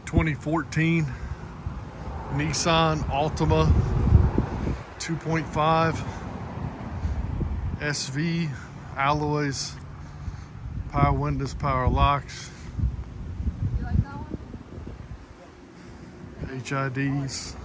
2014 Nissan Altima 2.5 SV, alloys, power windows, power locks, You like that one? HIDs.